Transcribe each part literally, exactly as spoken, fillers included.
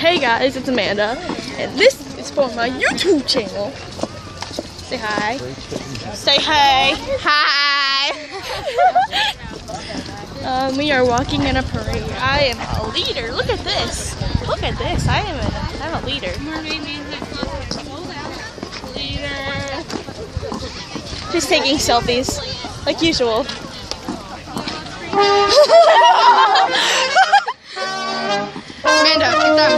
Hey guys, it's Amanda, and this is for my YouTube channel. Say hi. Say hey. Hi. um, we are walking in a parade. I am a leader. Look at this. Look at this. I am a, I'm a leader. Leader. Just taking selfies, like usual. Amanda, get them.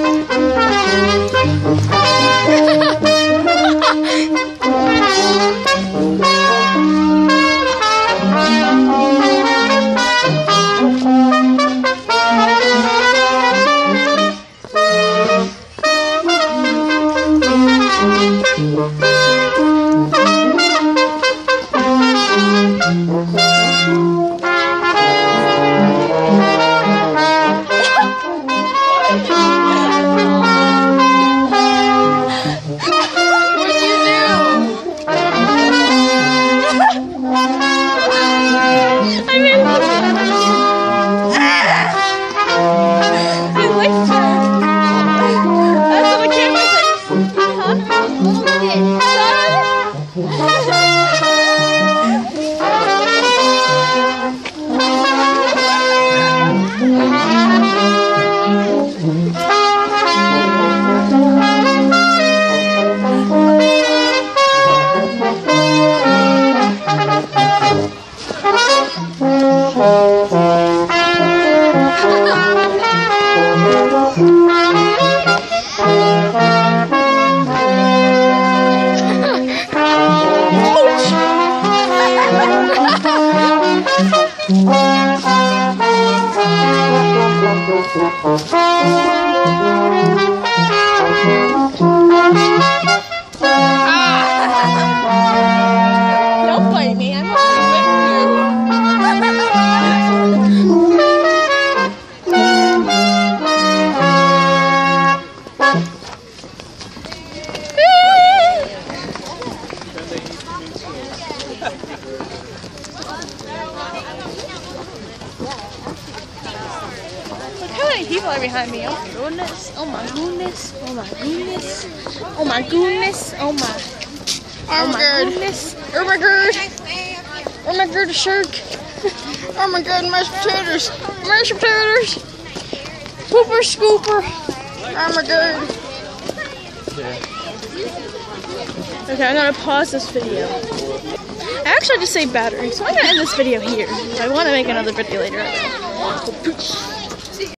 Don't bite me, I'm not with How many people are behind me? Oh my goodness. Oh my goodness. Oh my goodness. Oh my goodness. Oh my. Oh my goodness. Oh my god. Oh my god, a shark. Oh my god, mashed potatoes. Mashed potatoes. Pooper scooper. Oh my god. Okay, I'm gonna pause this video. I actually just saved battery, so I'm gonna end this video here. I want to make another video later.